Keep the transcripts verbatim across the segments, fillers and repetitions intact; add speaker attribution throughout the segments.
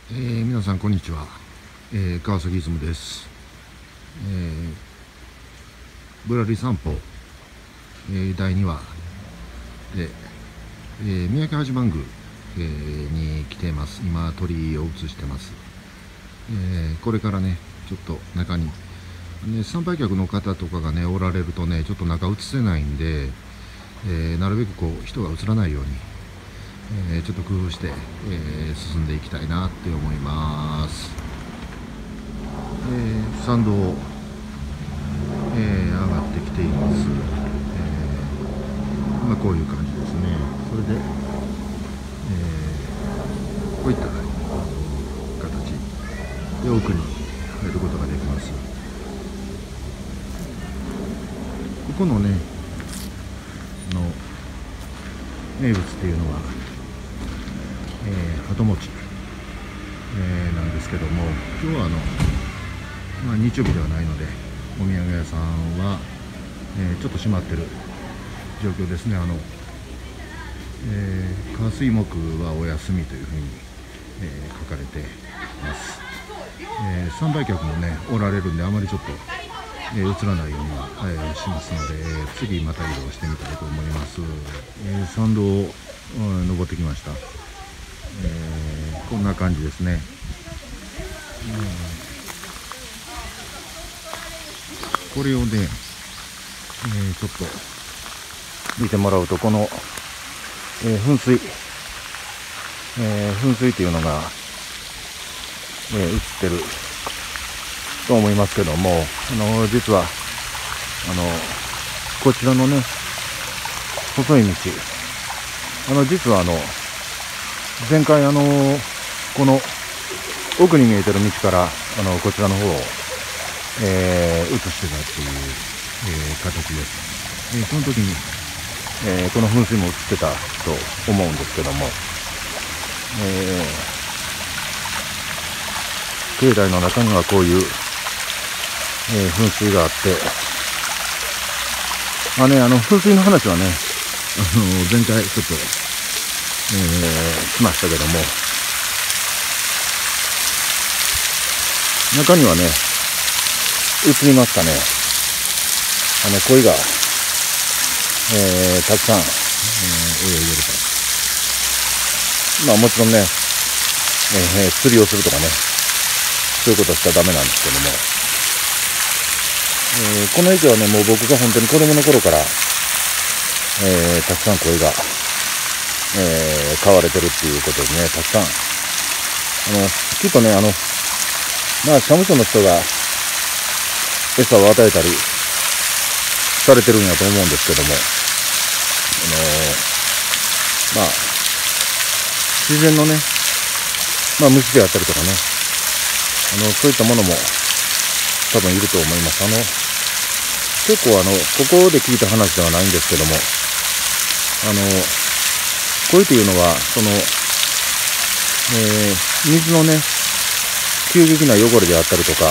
Speaker 1: えー、皆さんこんにちは、えー、川崎出雲です、えー、ぶらり散歩、えー、だいにわで、えー、三宅八幡宮、えー、に来ています。今鳥居を映してます、えー、これからねちょっと中に、ね、参拝客の方とかがねおられるとねちょっと中映せないんで、えー、なるべくこう人が映らないようにえー、ちょっと工夫して、えー、進んでいきたいなって思います。えー、参道を、えー、上がってきています。えー、まあこういう感じですね。それで、えー、こういった形で奥に入ることができます。ここのねの名物っていうのはえー、鳩餅、えー、なんですけども、今日はあの、まあ、日曜日ではないのでお土産屋さんは、えー、ちょっと閉まってる状況ですね。あの、えー、火水木はお休みというふうに、えー、書かれています。えー、参拝客もねおられるんであまりちょっと、えー、映らないようには、えー、しますので、えー、次また移動してみたいと思います。えー、参道を、うん、登ってきました。えー、こんな感じですね。これをね、えー、ちょっと見てもらうと、この、えー、噴水、えー、噴水っていうのが、えー、映ってると思いますけども、あの実はあのこちらのね細い道、あの実はあの前回あのこの奥に見えてる道からあのこちらの方を、えー、映してたっていう、えー、形です。えー、その時に、えー、この噴水も映ってたと思うんですけども、えー、境内の中にはこういう、えー、噴水があって、まあね、あの噴水の話はね、あの前回ちょっと、えー、しましたけども、中にはね映りますかね、あの鯉が、えー、たくさん、えー、泳いでると。まあもちろんね、えー、釣りをするとかね、そういうことしちゃダメなんですけども、えー、この池はねもう僕が本当に子供の頃から、えー、たくさん鯉が、えー、飼われてるっていうことでね、たくさんあのきっとねあのまあ社務所の人が餌を与えたりされてるんやと思うんですけども、あのー、まあ自然のね、まあ虫であったりとかね、あのそういったものも多分いると思います。あの結構あのここで聞いた話ではないんですけども、あの鯉というのはその、えー、水のね急激な汚れであったりとか、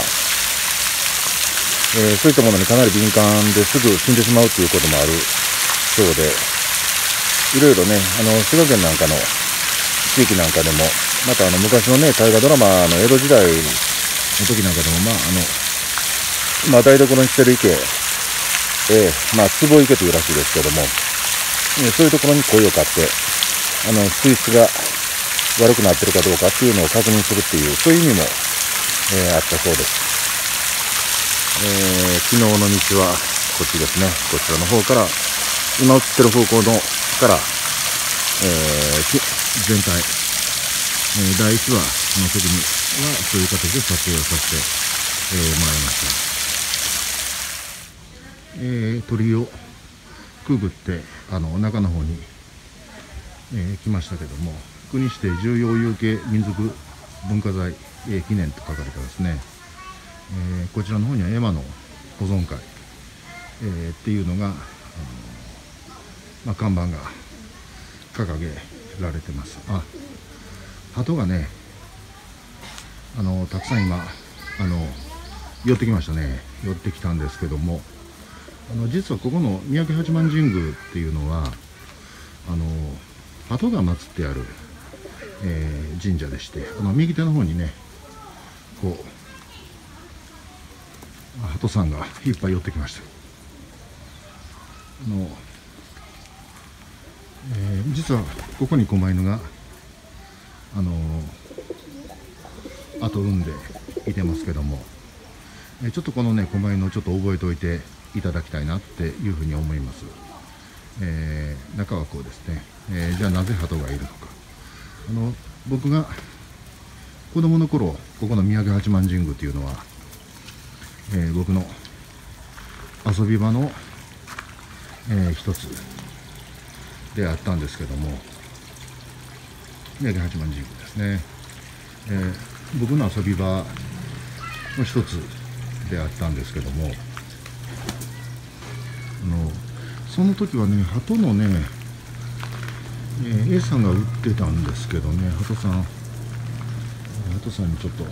Speaker 1: えー、そういったものにかなり敏感ですぐ死んでしまうということもあるそうで、いろいろねあの滋賀県なんかの地域なんかでも、またあの昔のね大河ドラマの江戸時代の時なんかでも、まああのまあ台所にしてる池、えー、まあ壺池というらしいですけども、えー、そういうところに鯉を飼ってあの水質が悪くなってるかどうかっていうのを確認するっていう、そういう意味も、えー、あったそうです。えー、昨日の道はこっちですね。こちらの方から今映ってる方向のから、えー、全体、えー、だいいちわの時にはそういう形で撮影をさせて、えー、もらいました。えー、鳥居をくぐってあの中の方に、えー、来ましたけども、国指定重要有形民族文化財、えー、記念と書かれたですね、えー、こちらの方には絵馬の保存会、えー、っていうのが、あのまあ、看板が掲げられてます。あ、鳩がねあのたくさん今あの寄ってきましたね。寄ってきたんですけども、あの実はここの三宅八幡神宮っていうのはあの鳩が祀ってある、 えー、神社でして、あの右手の方にねこう鳩さんがいっぱい寄ってきました。あの、えー、実はここに狛犬があの後産んでいてますけども、えー、ちょっとこのね狛犬をちょっと覚えておいていただきたいなっていうふうに思います。えー、中はこうですね、えー、じゃあなぜ鳩がいるのか。あの僕が子供の頃、ここの三宅八幡神宮というのは、えー、僕の遊び場の、えー、一つであったんですけども、三宅八幡神宮ですね、えー、僕の遊び場の一つであったんですけども、あのその時はね、鳩のね、えー、餌が売ってたんですけどね、鳩さん、鳩さんにちょっと、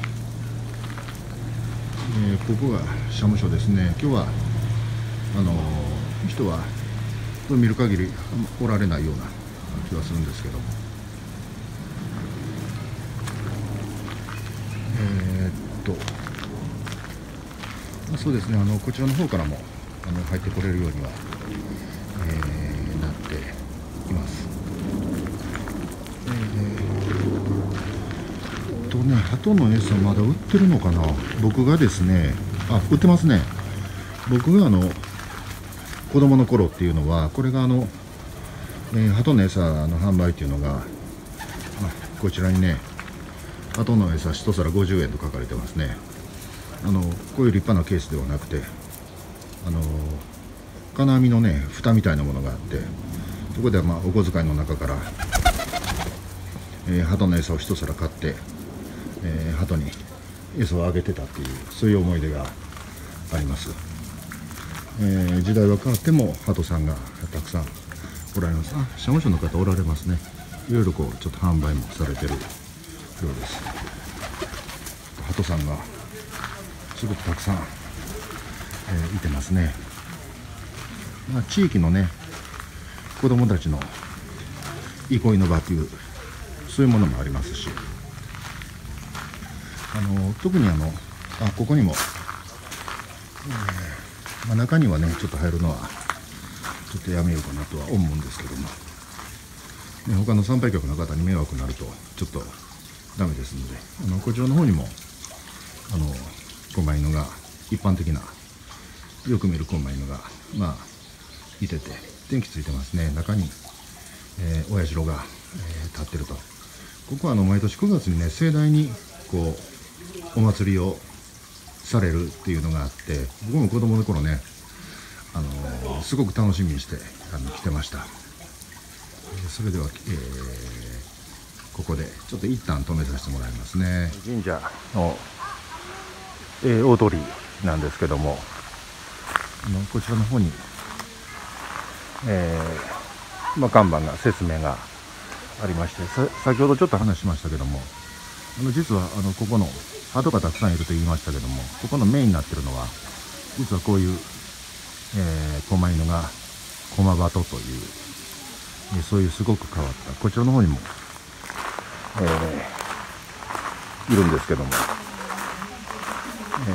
Speaker 1: えー、ここが社務所ですね。今日はあのー、人はこれ見る限りおられないような気はするんですけども、えー、っとそうですね、あのこちらの方からもあの入ってこれるようには、えー、なっています。えー、とね、鳩の餌まだ売ってるのかな。僕がですね、あ、売ってますね。僕があの子供の頃っていうのは、これがあの、えー、鳩の餌の販売っていうのが、あ、こちらにね、鳩の餌一皿ごじゅうえんと書かれてますね。あのこういう立派なケースではなくて、あの金網のね蓋みたいなものがあって、そこではまあお小遣いの中から、えー、鳩の餌を一皿買って、えー、鳩に餌をあげてたっていう、そういう思い出があります。えー、時代は変わっても鳩さんがたくさんおられます。あ、社務所の方おられますね。いろいろこうちょっと販売もされてるようです。鳩さんがすごくたくさん、えー、いてますね。まあ、地域のね子供たちの憩いの場という、そういうものもありますし、あの特にあのあここにも、えーまあ、中にはねちょっと入るのはちょっとやめようかなとは思うんですけども、ね、他の参拝客の方に迷惑になるとちょっとダメですので、あのこちらの方にもあの狛犬が、一般的なよく見る狛犬がまあいてて、電気ついてますね。中に、えー、親代が、えー、立ってると。ここはあの毎年くがつにね盛大にこうお祭りをされるっていうのがあって、僕も子供の頃ね、あのー、すごく楽しみにしてあの来てました。えー、それでは、えー、ここでちょっと一旦止めさせてもらいますね。神社の、えー、大通りなんですけども、あのこちらの方に、えーまあ、看板が、説明がありまして、さ先ほどちょっと話しましたけども、あの実はあのここの鳩がたくさんいると言いましたけども、ここのメインになっているのは実はこういう、えー、狛犬が狛鳩という、えー、そういうすごく変わったこちらの方にも、えー、いるんですけども、え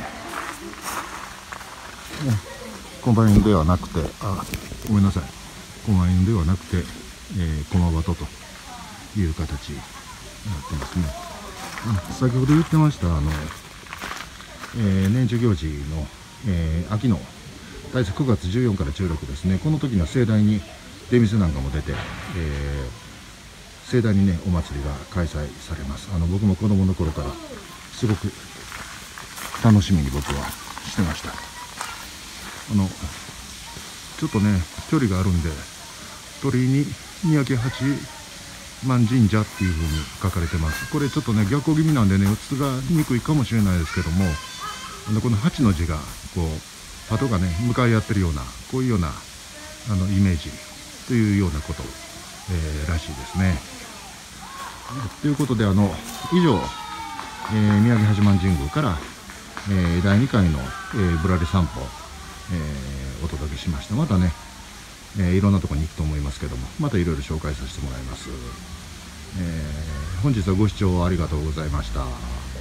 Speaker 1: ーね、狛犬ではなくて、あ、ごめんなさい、狛犬ではなくて、えー、狛鳩という形になってますね。先ほど言ってましたあの、えー、年中行事の、えー、秋の大祭くがつじゅうよっかからじゅうろくですね。この時には盛大に出店なんかも出て、えー、盛大にねお祭りが開催されます。あの僕も子供の頃からすごく楽しみに僕はしてました。あのちょっとね距離があるんで、鳥居に三宅八幡神社っていう風に書かれてます。これちょっとね逆光気味なんでね映がにくいかもしれないですけども、この八の字がこう鳩がね向かい合ってるような、こういうようなあのイメージというようなこと、えー、らしいですね。ということで、あの以上、えー、三宅八幡神宮から、えー、だいにかいの、えー、ぶらり散歩、えー、お届けしました。またね、えー、いろんなところに行くと思いますけども、またいろいろ紹介させてもらいます。えー本日はご視聴ありがとうございました。